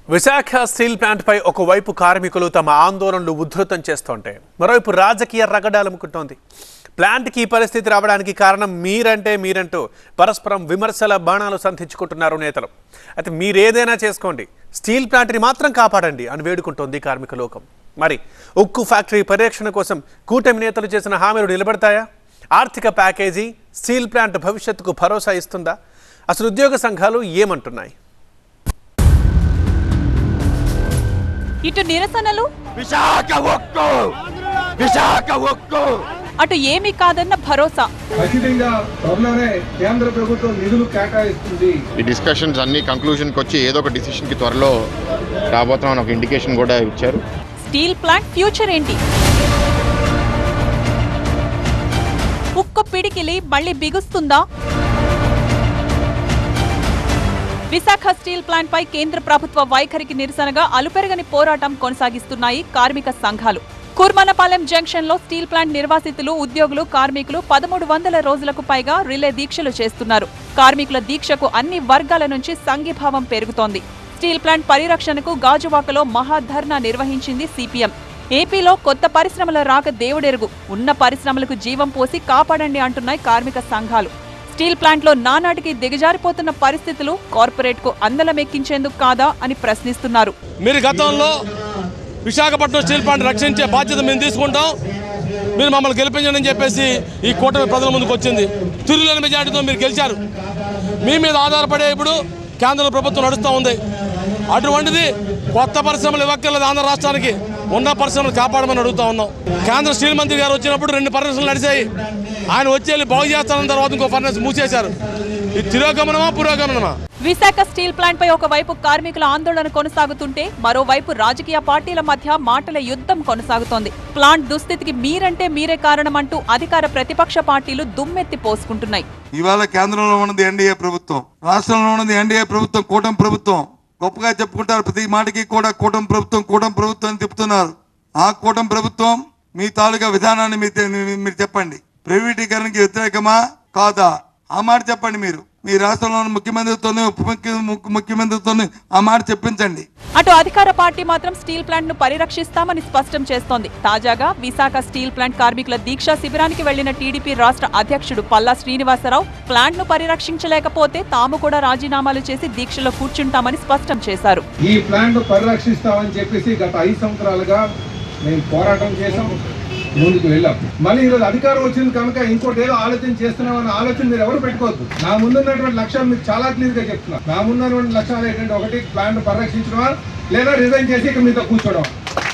Visakha steel plant పై ఒకవైపు కార్మికులు తమ ఆందోళనలు ఉధృతం చేస్తుంటే మరోవైపు రాజకీయ రగడాలముకుంటోంది. ప్లాంట్ కి పరిస్థితి రావడానికి కారణం మీరంటూ పరస్పరం విమర్శల బాణాలు సంధించుకుంటున్నారు నేతలు. అయితే మీరేదైనా చేసుకోండి, స్టీల్ ప్లాంట్ని మాత్రం కాపాడండి అని వేడుకుంటోంది కార్మిక లోకం. మరి ఉక్కు ఫ్యాక్టరీ పరిరక్షణ కోసం కూటమి నేతలు చేసిన హామీలు నిలబడతాయా? ఆర్థిక ప్యాకేజీ స్టీల్ ప్లాంట్ భవిష్యత్తుకు భరోసా ఇస్తుందా? అసలు ఉద్యోగ సంఘాలు ఏమంటున్నాయి? ఇటు నిరసనలు, అటు ఏమీ కాదన్న భరోసా. కేంద్ర ప్రభుత్వం నిధులు కేటాయిస్తుంది. ఈ డిస్కషన్స్ అన్ని కంక్లూజన్ కి వచ్చి ఏదో ఒక డిసిషన్ కి త్వరలో రాబోతున్నాం ఒక ఇండికేషన్ కూడా ఇచ్చారు. స్టీల్ ప్లాంట్ ఫ్యూచర్ ఏంటి? ఉక్కు పిడికిలి మళ్ళీ బిగుస్తుందా? విశాఖ స్టీల్ ప్లాంట్ పై కేంద్ర ప్రభుత్వ వైఖరికి నిరసనగా అలుపెరగని పోరాటం కొనసాగిస్తున్నాయి కార్మిక సంఘాలు. కుర్మనపాలెం జంక్షన్ లో స్టీల్ ప్లాంట్ నిర్వాసితులు, ఉద్యోగులు, కార్మికులు 1300 రోజులకు పైగా రిలే దీక్షలు చేస్తున్నారు. కార్మికుల దీక్షకు అన్ని వర్గాల నుంచి సంఘీభావం పెరుగుతోంది. స్టీల్ ప్లాంట్ పరిరక్షణకు గాజువాకలో మహాధర్నా నిర్వహించింది సిపిఎం. ఏపీలో కొత్త పరిశ్రమల రాక దేవుడెరుగు, ఉన్న పరిశ్రమలకు జీవం పోసి కాపాడండి అంటున్నాయి కార్మిక సంఘాలు. స్టీల్ ప్లాంట్లో నానాటికి దిగజారిపోతున్న పరిస్థితులు కార్పొరేట్ కు అందలమెక్కించేందుకు కాదా అని ప్రశ్నిస్తున్నారు. మీరు గతంలో విశాఖపట్నం స్టీల్ ప్లాంట్ రక్షించే బాధ్యత మేము తీసుకుంటాం, మీరు మమ్మల్ని గెలిపించండి అని చెప్పేసి ఈ కూటమి ప్రజల ముందుకు వచ్చింది. తిరుగులేని మెజార్టీతో మీరు గెలిచారు. మీ మీద ఆధారపడే ఇప్పుడు కేంద్ర ప్రభుత్వం నడుస్తూ ఉంది. అటువంటిది కొత్త పరిశ్రమలు ఇవ్వక్కర్లేదు, ఆంధ్ర రాష్ట్రానికి ఉన్న పరిశ్రమలు కాపాడమని అడుగుతా ఉన్నాం. కేంద్ర స్టీల్ మంత్రి గారు వచ్చినప్పుడు 2 పరిశ్రమలు నడిచాయి. ఆయన వచ్చి బాగు చేస్తానన్న తర్వాత ఇంకో ఫర్నెస్ మూసేశారు. ఇది తిరోగమనమా పురోగమనమా? విశాఖ స్టీల్ ప్లాంట్ పై ఒకవైపు కార్మికుల ఆందోళన కొనసాగుతుంటే మరోవైపు రాజకీయ పార్టీల మధ్య మాటల యుద్ధం కొనసాగుతోంది. ప్లాంట్ దుస్థితికి మీరే కారణమంటూ అధికార ప్రతిపక్ష పార్టీలు దుమ్మెత్తి పోసుకుంటున్నాయి. ఇవాళ కేంద్రంలో ఉన్నది ఎన్డీఏ ప్రభుత్వం, రాష్ట్రంలో ఉన్నది ఎన్డీఏ ప్రభుత్వం, కూటమి ప్రభుత్వం. గొప్పగా చెప్పుకుంటారు, ప్రతి మాటకి కూడా కూటమి ప్రభుత్వం అని చెప్తున్నారు. ఆ కూటమి ప్రభుత్వం మీ తాలూకా విధానాన్ని మీరు చెప్పండి. ప్రైవేటీకరణకి వ్యతిరేకమా కాదా? ఆ మాట చెప్పండి. మీరు మీ రాష్ట్రంలోని ముఖ్యమంత్రితోనే ఉప ముఖ్యమంత్రితోనే ఆ మాట చెప్పించండి. అటు అధికార పార్టీ మాత్రం స్టీల్ ప్లాంట్ ను పరిరక్షిస్తామని స్పష్టం చేస్తోంది. తాజాగా విశాఖ స్టీల్ ప్లాంట్ కార్మికుల దీక్షా శిబిరానికి వెళ్లిన టీడీపీ రాష్ట్ర అధ్యక్షుడు పల్లా శ్రీనివాసరావు ప్లాంట్ ను పరిరక్షించలేకపోతే తాము కూడా రాజీనామాలు చేసి దీక్షలో కూర్చుంటామని స్పష్టం చేశారు. ఈ ప్లాంట్ పరిరక్షిస్తామని చెప్పేసి గత 5 సంవత్సరాలుగా మేము పోరాటం చేసాం, ముందుకు వెళ్ళాం. మళ్ళీ ఈరోజు అధికారం వచ్చింది కనుక ఇంకోటి ఏదో ఆలోచన చేస్తున్నామన్న ఆలోచన మీరు ఎవరు పెట్టుకోవద్దు. నా ముందున్నటువంటి లక్ష్యం మీకు చాలా క్లియర్ గా చెప్తున్నా. నా ముందున్నటువంటి లక్ష్యాలు ఏంటంటే, ఒకటి ప్లాంట్ పరిరక్షించడమా లేదా రిజైన్ చేసి ఇక్కడ మీతో కూర్చోవడం.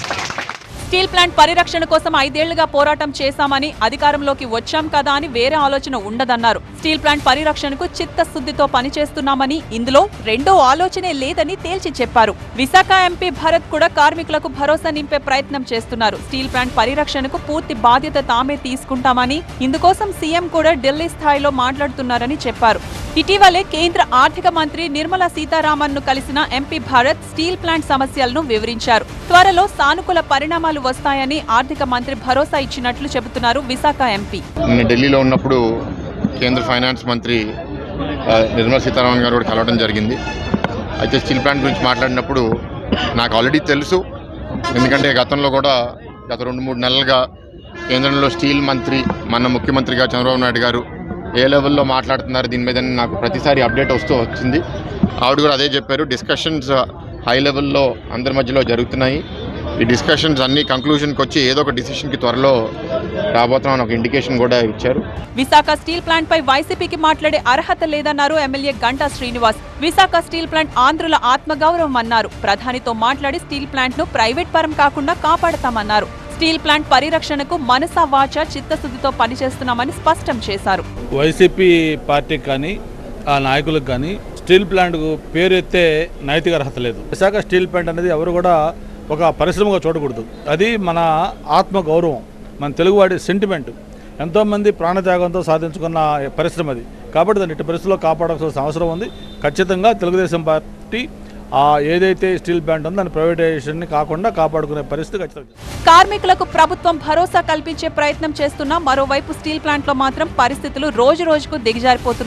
స్టీల్ ప్లాంట్ పరిరక్షణ కోసం 5 ఏళ్లుగా పోరాటం చేశామని, అధికారంలోకి వచ్చాం కదా అని వేరే ఆలోచన ఉండదన్నారు. స్టీల్ ప్లాంట్ పరిరక్షణకు చిత్తశుద్ధితో పనిచేస్తున్నామని, ఇందులో రెండో ఆలోచనే లేదని తేల్చి చెప్పారు. విశాఖ ఎంపీ భరత్ కూడా కార్మికులకు భరోసా నింపే ప్రయత్నం చేస్తున్నారు. స్టీల్ ప్లాంట్ పరిరక్షణకు పూర్తి బాధ్యత తామే తీసుకుంటామని, ఇందుకోసం సీఎం కూడా ఢిల్లీ స్థాయిలో మాట్లాడుతున్నారని చెప్పారు. ఇటీవలే కేంద్ర ఆర్థిక మంత్రి నిర్మలా సీతారామన్ ను కలిసిన ఎంపీ భరత్ స్టీల్ ప్లాంట్ సమస్యలను వివరించారు. త్వరలో సానుకూల పరిణామాలు వస్తాయని ఆర్థిక మంత్రి భరోసా ఇచ్చినట్లు చెబుతున్నారు విశాఖ ఎంపీ. ఢిల్లీలో ఉన్నప్పుడు కేంద్ర ఫైనాన్స్ మంత్రి నిర్మలా సీతారామన్ గారు కూడా కలవడం జరిగింది. అయితే స్టీల్ ప్లాంట్ గురించి మాట్లాడినప్పుడు నాకు ఆల్రెడీ తెలుసు, ఎందుకంటే గతంలో కూడా గత 2-3 నెలలుగా కేంద్రంలో స్టీల్ మంత్రి మన ముఖ్యమంత్రిగా చంద్రబాబు నాయుడు గారు ఏ లెవెల్లో మాట్లాడుతున్నారు దీని మీద నాకు ప్రతిసారి అప్డేట్ వస్తూ వచ్చింది. ఆవిడ కూడా అదే చెప్పారు, డిస్కషన్స్ హై లెవెల్లో అందరి మధ్యలో జరుగుతున్నాయి. ఈ డిస్కషన్స్ అన్ని కంక్లూజన్కి వచ్చి ఏదో ఒక డిసిషన్కి త్వరలో రాబోతున్నాం ఒక ఇండికేషన్ కూడా ఇచ్చారు. విశాఖ స్టీల్ ప్లాంట్ పై వైసీపీకి మాట్లాడే అర్హత లేదన్నారు MLA Ganta Srinivas. Visakha steel plant ఆంధ్రుల ఆత్మగౌరవం అన్నారు. ప్రధానితో మాట్లాడి స్టీల్ ప్లాంట్ ను ప్రైవేట్ పరం కాకుండా కాపాడతామన్నారు. స్టీల్ ప్లాంట్ పరిరక్షణకు మనసా వాచా చిత్తశుద్ధితో పనిచేస్తున్నామని స్పష్టం చేశారు. వైసీపీ పార్టీకి కానీ ఆ నాయకులకు కానీ స్టీల్ ప్లాంట్ పేరు ఎత్తే నైతిక అర్హత లేదు. విశాఖ స్టీల్ ప్లాంట్ అనేది ఎవరు కూడా ఒక పరిశ్రమగా చూడకూడదు. అది మన ఆత్మ గౌరవం, మన తెలుగువాడి సెంటిమెంట్. ఎంతోమంది ప్రాణత్యాగంతో సాధించుకున్న పరిశ్రమ అది. కాబట్టి దాన్ని ఇటు పరిస్థితుల్లో కాపాడాల్సిన అవసరం ఉంది. ఖచ్చితంగా తెలుగుదేశం పార్టీ ఏదైతే స్టీల్ ప్లాంట్ ఉందో దాని ప్రైవేటైజేషన్ కాకుండా కాపాడుకునే పరిస్థితి ఖచ్చితంగా. కార్మికులకు ప్రభుత్వం భరోసా కల్పించే ప్రయత్నం చేస్తున్నా మరోవైపు స్టీల్ ప్లాంట్ లో మాత్రం పరిస్థితులు రోజు రోజుకు దిగజారిపోతున్నాయి.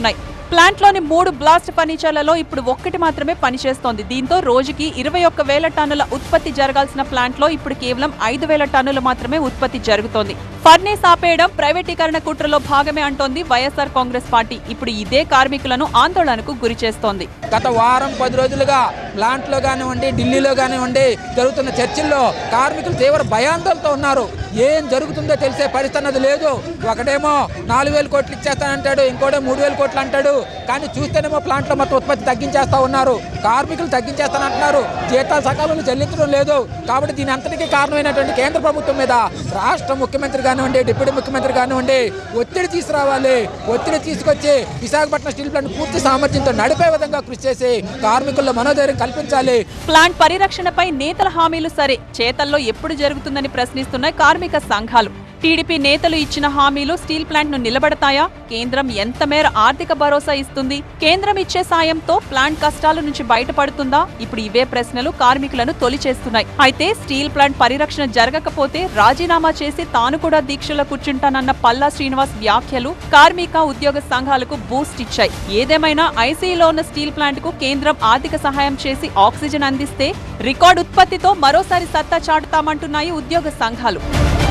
ప్లాంట్లోని 3 బ్లాస్ట్ ఫర్నిచర్లలో ఇప్పుడు 1 మాత్రమే పనిచేస్తోంది. దీంతో రోజుకి 21,000 టన్నుల ఉత్పత్తి జరగాల్సిన ప్లాంట్లో ఇప్పుడు కేవలం 5,000 టన్నులు మాత్రమే ఉత్పత్తి జరుగుతోంది. ఫర్నేస్ ఆపేయడం ప్రైవేటీకరణ కుట్రలో భాగమే అంటోంది వైఎస్ఆర్ కాంగ్రెస్ పార్టీ. ఇప్పుడు ఇదే కార్మికులను ఆందోళనకు గురి చేస్తోంది. గత వారం 10 రోజులుగా ప్లాంట్లో కానివ్వండి, ఢిల్లీలో కానివ్వండి జరుగుతున్న చర్చల్లో కార్మికులు తీవ్ర భయాందోళనతో ఉన్నారు. ఏం జరుగుతుందో తెలిసే పరిస్థితి అన్నది లేదు. ఒకడేమో 4,000 కోట్లు ఇచ్చేస్తానంటాడు, ఇంకోటో 3,000 కోట్లు అంటాడు. కానీ చూస్తేనేమో ప్లాంట్లో మొత్తం ఉత్పత్తి తగ్గించేస్తా ఉన్నారు. కార్మికులు తగ్గించేస్తానంటున్నారు. జీతాలు సకాలంలో చెల్లించడం లేదు. కాబట్టి దీని అంతటికీ కారణమైనటువంటి కేంద్ర ప్రభుత్వం మీద రాష్ట్ర ముఖ్యమంత్రి కానివ్వండి, డిప్యూటీ ముఖ్యమంత్రి కానివ్వండి ఒత్తిడి తీసుకురావాలి. ఒత్తిడి తీసుకొచ్చి విశాఖపట్నం స్టీల్ ప్లాంట్ పూర్తి సామర్థ్యంతో నడిపే విధంగా కృషి చేసి కార్మికుల్లో మనోధైర్యం కల్పించాలి. ప్లాంట్ పరిరక్షణపై నేతల హామీలు సరే, చేతల్లో ఎప్పుడు జరుగుతుందని ప్రశ్నిస్తున్నాయి కార్మిక సంఘాలు. టీడీపీ నేతలు ఇచ్చిన హామీలు స్టీల్ ప్లాంట్ ను నిలబడతాయా? కేంద్రం ఎంత మేర ఆర్థిక భరోసా ఇస్తుంది? కేంద్రం ఇచ్చే సాయంతో ప్లాంట్ కష్టాల నుంచి బయటపడుతుందా? ఇప్పుడు ఇవే ప్రశ్నలు కార్మికులను తొలిచేస్తున్నాయి. అయితే స్టీల్ ప్లాంట్ పరిరక్షణ జరగకపోతే రాజీనామా చేసి తాను కూడా దీక్షలో కూర్చుంటానన్న పల్లా శ్రీనివాస్ వ్యాఖ్యలు కార్మిక ఉద్యోగ సంఘాలకు బూస్ట్ ఇచ్చాయి. ఏదేమైనా ఐసీయూలో ఉన్న స్టీల్ ప్లాంట్ కు కేంద్రం ఆర్థిక సహాయం చేసి ఆక్సిజన్ అందిస్తే రికార్డు ఉత్పత్తితో మరోసారి సత్తా చాటుతామంటున్నాయి ఉద్యోగ సంఘాలు.